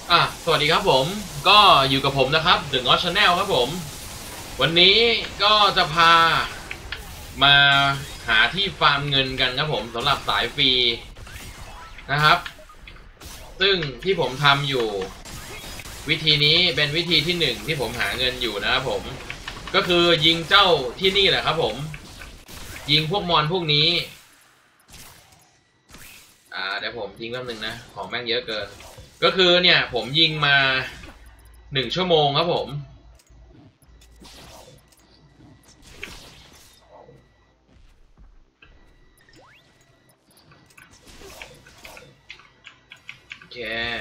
สวัสดีครับผมก็อยู่กับผมนะครับThe Ngos Channel ครับผมวันนี้ก็จะพามาหาที่ฟาร์มเงินกันครับผมสำหรับสายฟรีนะครับซึ่งที่ผมทำอยู่วิธีนี้เป็นวิธีที่1ที่ผมหาเงินอยู่นะครับผมก็คือยิงเจ้าที่นี่แหละครับผมยิงพวกมอนพวกนี้เดี๋ยวผมทิ้งแป๊บนึงนะของแม่งเยอะเกินก็คือเนี่ยผมยิงมา1 ชั่วโมงครับผมโอเค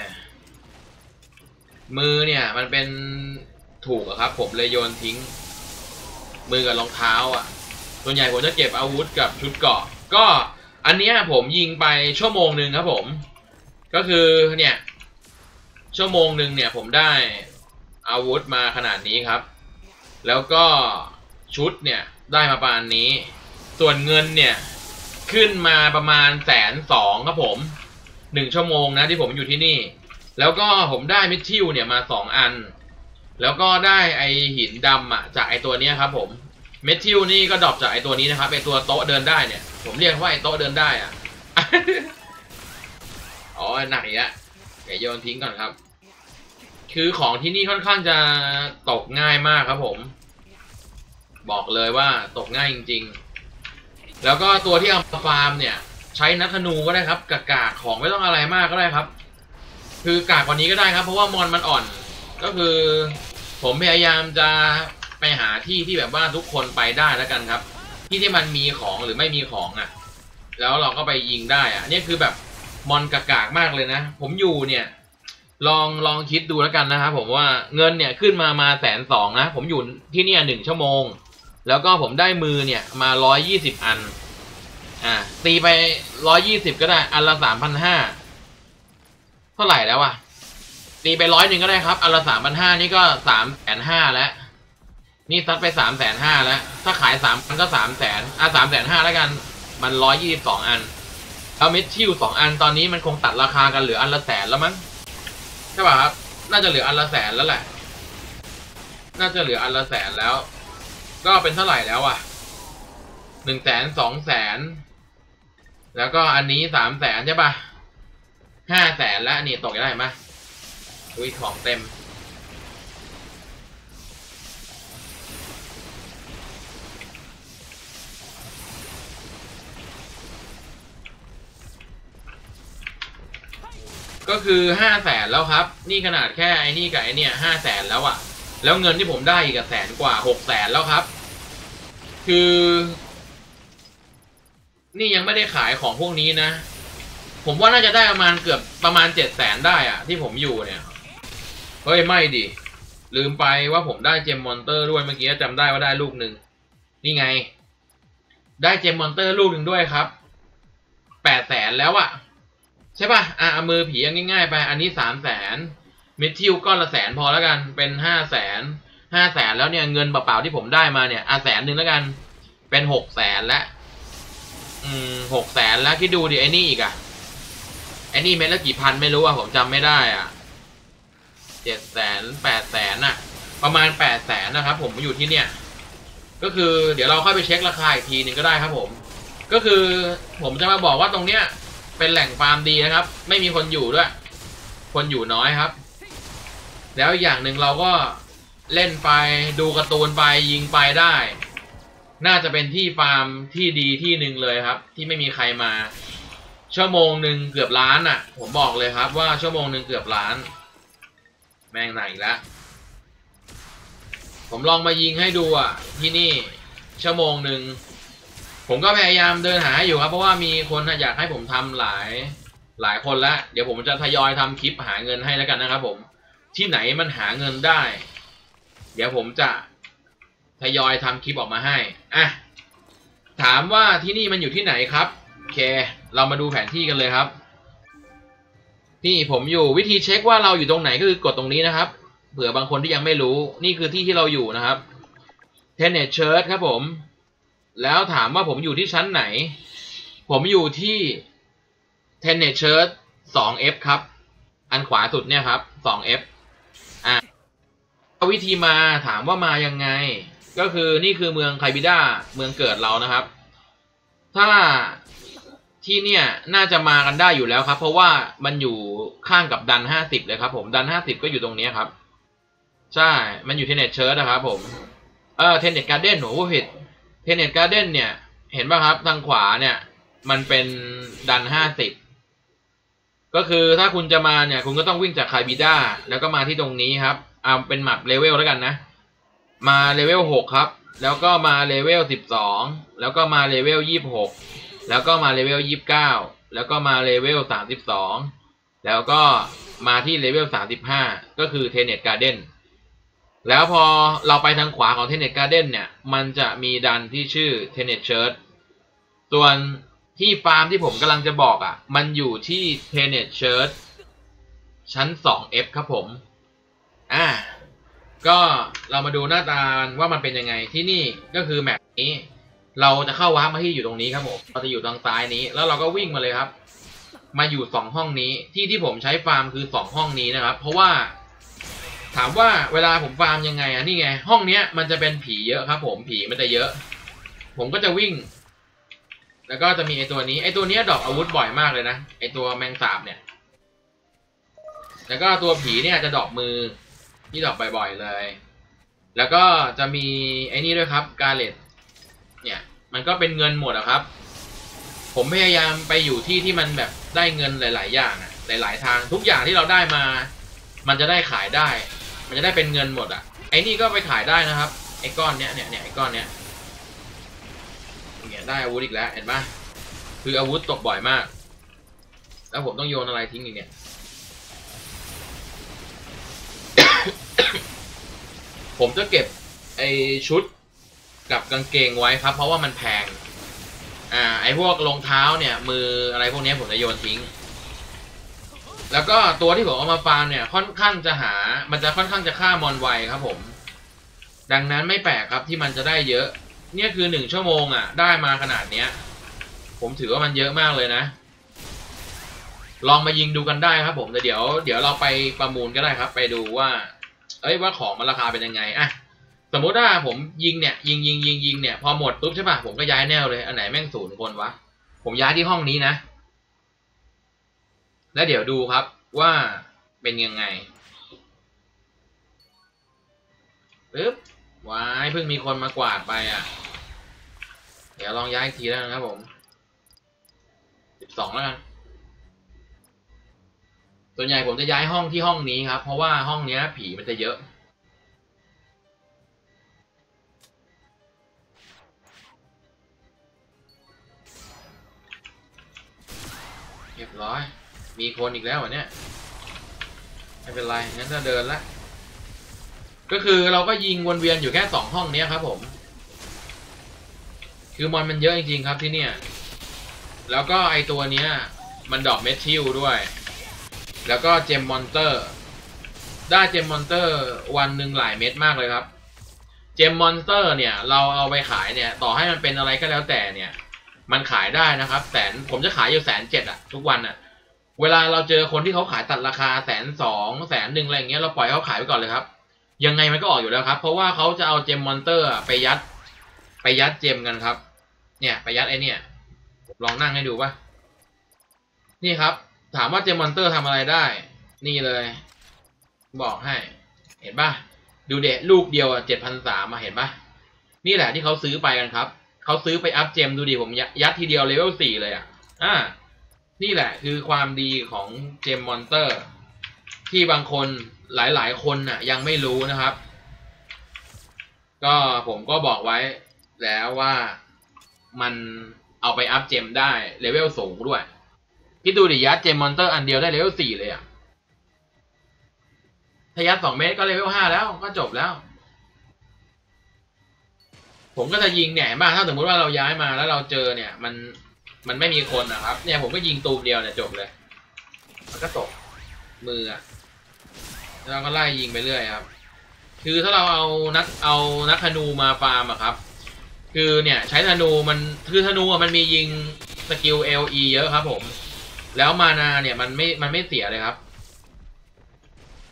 มือเนี่ยมันเป็นถูกอะครับผมเลยโยนทิ้งมือกับรองเท้าส่วนใหญ่ผมจะเก็บอาวุธกับชุดเกราะก็อันนี้ผมยิงไปชั่วโมงหนึ่งครับผมก็คือเนี่ยชั่วโมงหนึ่งเนี่ยผมได้อาวุธมาขนาดนี้ครับแล้วก็ชุดเนี่ยได้มาประมาณนี้ส่วนเงินเนี่ยขึ้นมาประมาณ120,000ครับผม1 ชั่วโมงนะที่ผมอยู่ที่นี่แล้วก็ผมได้มิททิลเนี่ยมา2 อันแล้วก็ได้ไอหินดำจากไอตัวนี้ครับผมเมทิลนี่ก็ดรอปจากไอตัวนี้นะครับไอตัวโต๊ะเดินได้เนี่ยผมเรียกว่าไอโต๊ะเดินได้อ๋อหนักอีกแล้วเดี๋ยวโยนทิ้งก่อนครับคือของที่นี่ค่อนข้างจะตกง่ายมากครับผมบอกเลยว่าตกง่ายจริงๆแล้วก็ตัวที่เอามาฟาร์มเนี่ยใช้นักธนูก็ได้ครับกากของไม่ต้องอะไรมากก็ได้ครับคือกากกว่านี้ก็ได้ครับเพราะว่ามอนมันอ่อนก็คือผมพยายามจะไปหาที่ที่แบบว่าทุกคนไปได้แล้วกันครับที่มันมีของหรือไม่มีของแล้วเราก็ไปยิงได้นี่คือแบบมอนกากมากเลยนะผมอยู่เนี่ยลองคิดดูแล้วกันนะครับผมว่าเงินเนี่ยขึ้นมา120,000นะผมอยู่ที่เนี่ย1 ชั่วโมงแล้วก็ผมได้มือเนี่ยมา120 อันตีไป120ก็ได้อันละ3,500เท่าไหร่แล้วตีไป100ก็ได้ครับอันละ3,500นี่ก็350,000แล้วนี่ซัดไป350,000แล้วถ้าขาย3,000ก็300,000350,000แล้วกันมัน122 อันเอาเม็ดชิว2 อันตอนนี้มันคงตัดราคากันเหลืออันละ100,000แล้วมั้งใช่ป่ะครับน่าจะเหลืออันละ100,000แล้วแหละน่าจะเหลืออันละ100,000แล้วก็เป็นเท่าไหร่แล้ว100,000 200,000แล้วก็อันนี้300,000ใช่ป่ะ500,000แล้วนี่ตกได้ไหมอุ้ยของเต็มก็คือ500,000แล้วครับนี่ขนาดแค่ไอ้นี่กับไอ้เนี่ย500,000แล้วแล้วเงินที่ผมได้อีก100,000 กว่า600,000แล้วครับคือนี่ยังไม่ได้ขายของพวกนี้นะผมว่าน่าจะได้ประมาณ700,000ได้ที่ผมอยู่เนี่ยเฮ้ยไม่ดิลืมไปว่าผมได้เจมมอนเตอร์ด้วยเมื่อกี้จำได้ว่าได้ลูกหนึ่งนี่ไงได้เจมมอนเตอร์ลูกหนึ่งด้วยครับ800,000แล้วใช่ป่ะเอามือผีง่ายๆไปอันนี้300,000มิททิลก้อนละ100,000พอแล้วกันเป็น500,000แล้วเนี่ยเงินเปล่าๆที่ผมได้มาเนี่ย100,000แล้วกันเป็น600,000แล้ว600,000แล้วคิดดูดิไอ้นี่อีกไอ้นี่เม็ดละกี่พันไม่รู้ผมจำไม่ได้700,000 800,000ประมาณ800,000นะครับผมอยู่ที่เนี่ยก็คือเดี๋ยวเราค่อยไปเช็คราคาอีกทีหนึ่งก็ได้ครับผมก็คือผมจะมาบอกว่าตรงเนี้ยเป็นแหล่งฟาร์มดีนะครับไม่มีคนอยู่ด้วยคนอยู่น้อยครับแล้วอย่างหนึ่งเราก็เล่นไปดูการ์ตูนไปยิงไปได้น่าจะเป็นที่ฟาร์มที่ดีที่หนึ่งเลยครับที่ไม่มีใครมาชั่วโมงหนึ่งเกือบล้านผมบอกเลยครับว่าชั่วโมงหนึ่งเกือบล้านแม่งไหนแล้วผมลองมายิงให้ดูที่นี่ชั่วโมงหนึ่งผมก็พยายามเดินหาอยู่ครับเพราะว่ามีคนอยากให้ผมทำหลายคนแล้วเดี๋ยวผมจะทยอยทำคลิปหาเงินให้แล้วกันนะครับผมที่ไหนมันหาเงินได้เดี๋ยวผมจะทยอยทำคลิปออกมาให้ถามว่าที่นี่มันอยู่ที่ไหนครับโอเคเรามาดูแผนที่กันเลยครับนี่ผมอยู่วิธีเช็คว่าเราอยู่ตรงไหนก็คือกดตรงนี้นะครับเผื่อบางคนที่ยังไม่รู้นี่คือที่ที่เราอยู่นะครับเทนเนตเชิร์ตครับผมแล้วถามว่าผมอยู่ที่ชั้นไหนผมอยู่ที่เทนเนตเชิร์ต 2F ครับอันขวาสุดเนี่ยครับ 2F อ่ะวิธีมาถามว่ามายังไงก็คือนี่คือเมืองไคบิด้าเมืองเกิดเรานะครับ ถ้าที่เนี่ยน่าจะมากันได้อยู่แล้วครับเพราะว่ามันอยู่ข้างกับดัน50เลยครับผมดัน50ก็อยู่ตรงนี้ครับใช่มันอยู่เทเน็ตเชิร์ตนะครับผมเทเน็ตการ์เด้นโอ้โหผิดเทเน็ตการ์เด้นเนี่ยเห็นป่ะครับทางขวาเนี่ยมันเป็นดัน50ก็คือถ้าคุณจะมาเนี่ยคุณก็ต้องวิ่งจากไคบิด้าแล้วก็มาที่ตรงนี้ครับเอาเป็นแมปเลเวลแล้วกันนะมาเลเวล6ครับแล้วก็มาเลเวล12แล้วก็มาเลเวล26แล้วก็มาเลเวล29แล้วก็มาเลเวล32แล้วก็มาที่เลเวล35ก็คือเทเน็ตการ์เด้นแล้วพอเราไปทางขวาของเทเน็ตการ์เด้นเนี่ยมันจะมีดันที่ชื่อเทเน็ตเชิร์ตส่วนที่ฟาร์มที่ผมกำลังจะบอกอ่ะมันอยู่ที่เทเน็ตเชิร์ตชั้น 2F ครับผมก็เรามาดูหน้าตาว่ามันเป็นยังไงที่นี่ก็คือแมปนี้เราจะเข้าวาร์ปมาที่อยู่ตรงนี้ครับผมเราจะอยู่ทางซ้ายนี้แล้วเราก็วิ่งมาเลยครับมาอยู่2ห้องนี้ที่ผมใช้ฟาร์มคือ2ห้องนี้นะครับเพราะว่าถามว่าเวลาผมฟาร์มยังไงนี่ไงห้องเนี้ยมันจะเป็นผีเยอะครับผมผีมันจะเยอะผมก็จะวิ่งแล้วก็จะมีไอตัวนี้ดรอปอาวุธบ่อยมากเลยนะไอตัวแมงสาบเนี่ยแล้วก็ตัวผีเนี่ยจะดรอปมือที่ดรอปบ่อยๆเลยแล้วก็จะมีไอ้นี่ด้วยครับกาเลตเนี่ยมันก็เป็นเงินหมดอะครับผมพยายามไปอยู่ที่มันแบบได้เงินหลายๆอย่างอะหลายๆทางทุกอย่างที่เราได้มามันจะได้ขายได้มันจะได้เป็นเงินหมดอะไอ้นี่ก็ไปขายได้นะครับไอ้ก้อนเนี้ยไอ้ก้อนเนี้ยเนี่ยได้อาวุธอีกแล้วเห็นปะคืออาวุธตกบ่อยมากแล้วผมต้องโยนอะไรทิ้งอีกเนี่ย ผมจะเก็บไอชุดกับกางเกงไว้ครับเพราะว่ามันแพงไอพวกรองเท้าเนี่ยมืออะไรพวกนี้ผมจะโยนทิ้งแล้วก็ตัวที่ผมเอามาฟาร์มเนี่ยค่อนข้างจะมันจะค่อนข้างจะฆ่ามอนไวครับผมดังนั้นไม่แปลกครับที่มันจะได้เยอะเนี่ยคือ1 ชั่วโมงได้มาขนาดเนี้ยผมถือว่ามันเยอะมากเลยนะลองมายิงดูกันได้ครับผมเดี๋ยวเราไปประมูลก็ได้ครับไปดูว่าว่าของมันราคาเป็นยังไงสมมติว่าผมยิงเนี่ยยิงเนี่ยพอหมดปุ๊บใช่ป่ะผมก็ย้ายแนวเลยอันไหนแม่ง0 คนวะผมย้ายที่ห้องนี้นะแล้วเดี๋ยวดูครับว่าเป็นยังไงปึ๊บว้ายเพิ่งมีคนมากวาดไปเดี๋ยวลองย้ายอีกทีแล้วนะครับผม12แล้วกันส่วนใหญ่ผมจะย้ายห้องที่ห้องนี้ครับเพราะว่าห้องนี้ผีมันจะเยอะเรียบร้อยมีคนอีกแล้วเนี่ยไม่เป็นไรงั้นจะเดินละก็คือเราก็ยิงวนเวียนอยู่แค่2 ห้องนี้ครับผมคือมอนมันเยอะจริงๆครับที่เนี่ยแล้วก็ไอตัวเนี้ยมันดรอปเมทิลด้วยแล้วก็เจมมอนเตอร์ได้เจมมอนเตอร์วันหนึ่งหลายเม็ดมากเลยครับเจมมอนเตอร์เนี่ยเราเอาไปขายเนี่ยต่อให้มันเป็นอะไรก็แล้วแต่เนี่ยมันขายได้นะครับผมจะขายอยู่170,000ทุกวันเวลาเราเจอคนที่เขาขายตัดราคา120,000 100,000อะไรอย่างเงี้ยเราปล่อยเขาขายไปก่อนเลยครับยังไงมันก็ออกอยู่แล้วครับเพราะว่าเขาจะเอาเจมมอนเตอร์ไปยัดเจมกันครับเนี่ยไปยัดไอเนี่ยลองนั่งให้ดูป่ะนี่ครับถามว่าเจมมอนเตอร์ทำอะไรได้นี่เลยบอกให้เห็นป่ะดูเดะลูกเดียว7,300มาเห็นป่ะนี่แหละที่เขาซื้อไปกันครับเขาซื้อไปอัพเจมดูดิผมยัดทีเดียวเลเวล4เลยนี่แหละคือความดีของเจมมอนเตอร์ที่บางคนหลายคนยังไม่รู้นะครับก็ผมก็บอกไว้แล้วว่ามันเอาไปอัพเจมได้เลเวลสูงด้วยคิดดูดิยัดเจมมอนเตอร์อันเดียวได้เลเวล4เลยถ้ายัด2 เมตรก็เลเวล5แล้วก็จบแล้วผมก็จะยิงเนี่ยบ้างถ้าสมมติว่าเราย้ายมาแล้วเราเจอเนี่ยมันไม่มีคนนะครับเนี่ยผมก็ยิงตูมเดียวเนี่ยจบเลยมันก็ตกมือแล้วเราก็ไล่ยิงไปเรื่อยครับคือถ้าเราเอานักธนูมาฟาร์มครับคือเนี่ยใช้ธนูคือธนูมันมียิงสกิล LE เยอะครับผมแล้วมานาเนี่ยมันไม่เสียเลยครับ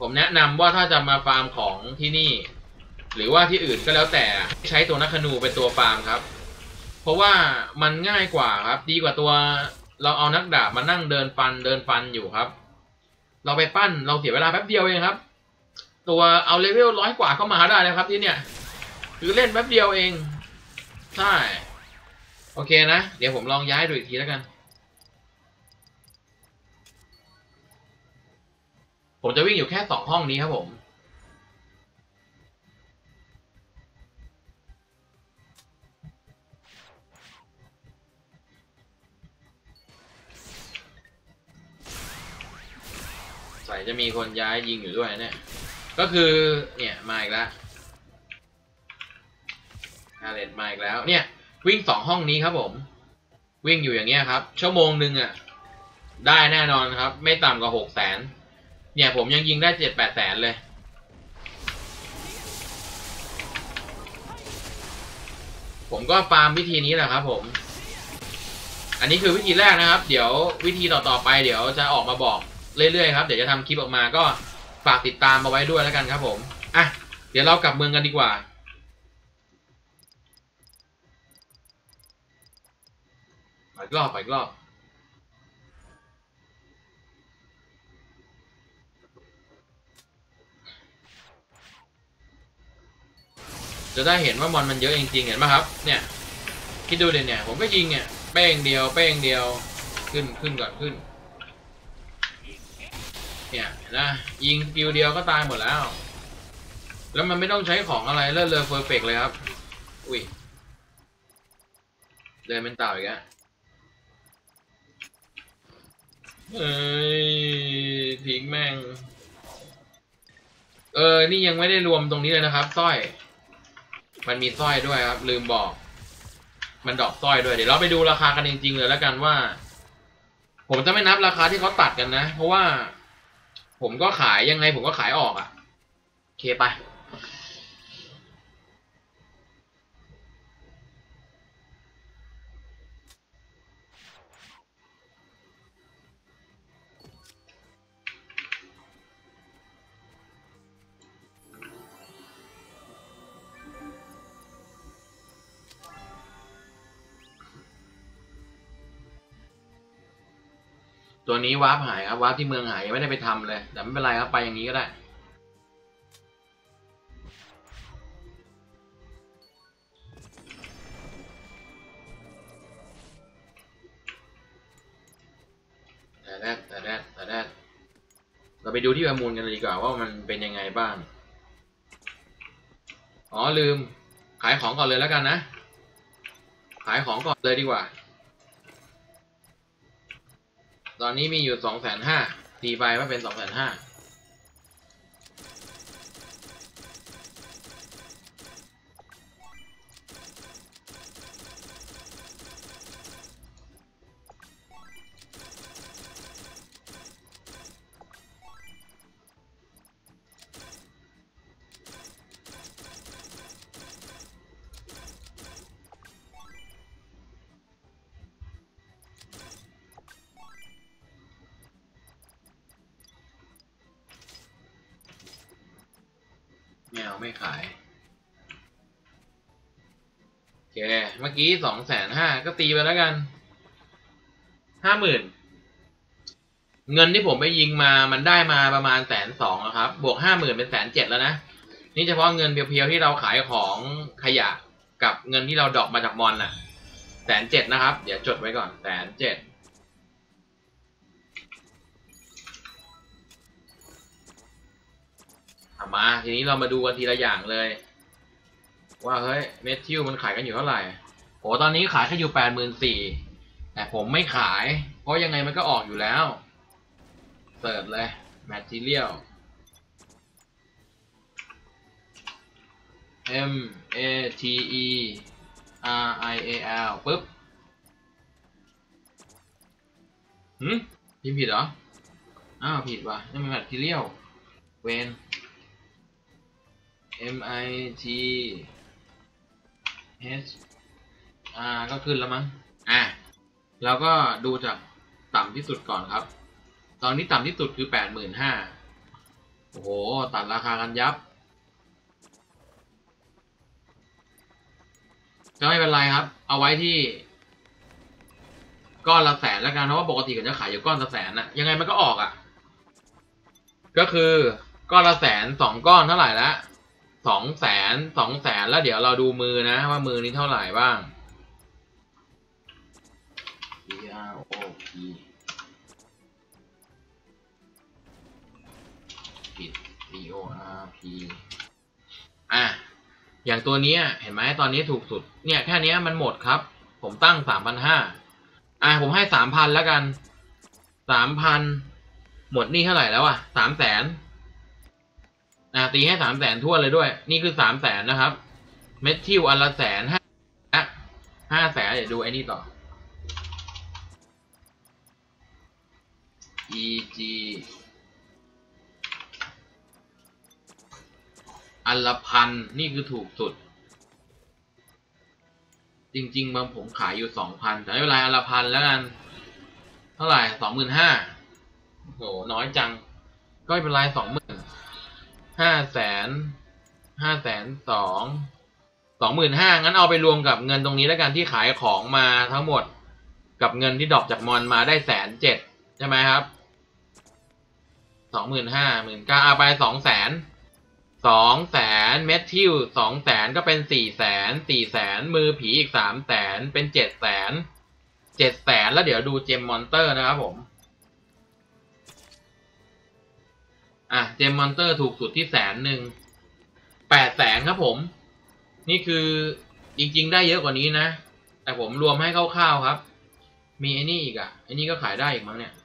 ผมแนะนำว่าถ้าจะมาฟาร์มของที่นี่หรือว่าที่อื่นก็แล้วแต่ใช้ตัวนักธนูเป็นตัวฟาร์มครับเพราะว่ามันง่ายกว่าครับดีกว่าตัวเราเอานักดาบมานั่งเดินฟันอยู่ครับเราไปปั้นเราเสียเวลาแป๊บเดียวเองครับตัวเอาเลเวล100 กว่าก็มาได้แล้วครับที่เนี่ยคือเล่นแป๊บเดียวเองใช่โอเคนะเดี๋ยวผมลองย้ายดูอีกทีแล้วกันผมจะวิ่งอยู่แค่2 ห้องนี้ครับผมใส่จะมีคนย้ายยิงอยู่ด้วยเนี่ยก็คือเนี่ยมาอีกแล้วฮาเลตมาอีกแล้วเนี่ยวิ่ง2 ห้องนี้ครับผมวิ่งอยู่อย่างเงี้ยครับชั่วโมงหนึ่งอ่ะได้แน่นอนครับไม่ต่ำกว่า600,000เนี่ยผมยังยิงได้7-8 แสนเลยผมก็ฟาร์มวิธีนี้แหละครับผมอันนี้คือวิธีแรกนะครับเดี๋ยววิธีต่อๆไปเดี๋ยวจะออกมาบอกเรื่อยๆครับเดี๋ยวจะทำคลิปออกมาก็ฝากติดตามมาไว้ด้วยแล้วกันครับผมอ่ะเดี๋ยวเรากลับเมืองกันดีกว่าอีกรอบจะได้เห็นว่ามอนมันเยอะจริงๆเห็นไหมครับเนี่ยคิดดูเดี๋ยวเนี่ยผมก็ยิงเนี่ยเป้งเดียวขึ้นก่อนขึ้นเนี่ยนะยิงสกิลเดียวก็ตายหมดแล้วมันไม่ต้องใช้ของอะไรเลิศเลอเพอร์เฟกเลยครับอุ้ยเดินเป็นเต่าอีกแล้วเอ้ยทิ้งแม่งนี่ยังไม่ได้รวมตรงนี้เลยนะครับสร้อยมันมีสร้อยด้วยครับลืมบอกมันดรอปสร้อยด้วยเดี๋ยวเราไปดูราคากันจริงๆเลยแล้วกันว่าผมจะไม่นับราคาที่เขาตัดกันนะเพราะว่าผมก็ขายยังไงผมก็ขายออกอ่ะโอเคไปตัวนี้วาร์ปหายครับวาร์ปที่เมืองหายยังไม่ได้ไปทำเลยแต่ไม่เป็นไรครับไปอย่างนี้ก็ได้แต่เราไปดูที่ประมูลกันเลยดีกว่าว่ามันเป็นยังไงบ้างอ๋อลืมขายของก่อนเลยแล้วกันนะขายของก่อนเลยดีกว่าตอนนี้มีอยู่250,000ตีไปว่าเป็น250,000ไม่ขายโอเคเมื่อกี้250,000ก็ตีไปแล้วกัน50,000เงินที่ผมไปยิงมามันได้มาประมาณ120,000นะครับบวก50,000เป็น170,000แล้วนะนี่เฉพาะเงินเพียวๆที่เราขายของขยะกับเงินที่เราดรอปมาจากมอนน่ะ170,000นะครับเดี๋ยวจดไว้ก่อน170,000มาทีนี้เรามาดูกันทีละอย่างเลยว่าเฮ้ยเมทิลมันขายกันอยู่เท่าไหร่โหตอนนี้ขายแค่อยู่84,000แต่ผมไม่ขายเพราะยังไงมันก็ออกอยู่แล้วเสิร์ชเลย Material Material ปึ๊บพิมพ์ผิดเหรออ้าวผิดว่ะนี่มัน Material เวน MITH ก็ขึ้นแล้วมั้งเราก็ดูจากต่ำที่สุดก่อนครับตอนนี้ต่ำที่สุดคือ85,000 โอ้โหตัดราคากันยับก็ไม่เป็นไรครับเอาไว้ที่ก้อนละแสนแล้วกันเพราะว่าปกติก็จะขายอยู่ก้อนละแสนนะยังไงมันก็ออกอ่ะก็คือก้อนละแสนสองก้อนเท่าไหร่ละ200,000แล้วเดี๋ยวเราดูมือนะว่ามือนี้เท่าไหร่บ้าง PROP ผิด CORP อ่ะอย่างตัวนี้เห็นไหมตอนนี้ถูกสุดเนี่ยแค่นี้มันหมดครับผมตั้ง 3,500ผมให้ 3,000แล้วกัน 3,000หมดนี่เท่าไหร่แล้ว300,000ตีให้300,000ทั่วเลยด้วยนี่คือ300,000นะครับเมทิลอันละ150,000 500,000เดี๋ยวดูไอ้นี่ต่อ EG อันละ1,000นี่คือถูกสุดจริงๆบางผมขายอยู่ 2,000แต่ไม่เป็นไรอันละ1,000แล้วกันเท่าไหร่ 25,000โอ้โหน้อยจังก็ไม่เป็นไร 20,000 500,000 งั้นเอาไปรวมกับเงินตรงนี้แล้วกันที่ขายของมาทั้งหมดกับเงินที่ดรอปจากมอนมาได้107,000ใช่ไหมครับ25,000 19,000เอาไป200,000เมทิล200,000ก็เป็น400,000มือผีอีก300,000เป็น700,000แล้วเดี๋ยวดูเจมมอนเตอร์นะครับผมเจมมอนเตอร์ถูกสุดที่100,000 800,000ครับผมนี่คือจริงๆได้เยอะกว่านี้นะแต่ผมรวมให้คร่าวๆครับมีไอ้นี่อีกไอ้นี่ก็ขายได้อีกมั้งเนี่ย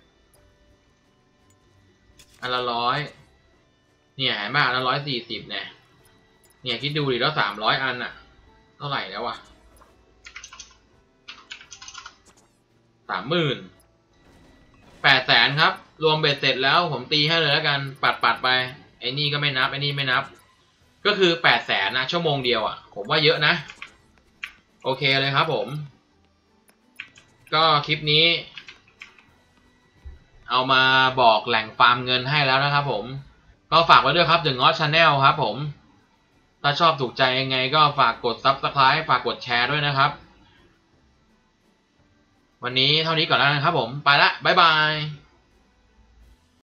อันละ100เนี่ยหายมากละ140เนี่ยคิดดูดิแล้ว300อันเท่าไหร่แล้ว30,000 800,000ครับรวมเบ็ดเสร็จแล้วผมตีให้เลยแล้วกันปัดไปไอ้นี่ก็ไม่นับไอ้นี่ไม่นับก็คือ800,000นะชั่วโมงเดียวผมว่าเยอะนะโอเคเลยครับผมก็คลิปนี้เอามาบอกแหล่งฟาร์มเงินให้แล้วนะครับผมก็ฝากไว้ด้วยครับ The Ngos Channel ครับผมถ้าชอบถูกใจยังไงก็ฝากกด Subscribe ฝากกดแชร์ด้วยนะครับวันนี้เท่านี้ก่อนแล้วนะครับผมไปละบ๊ายบาย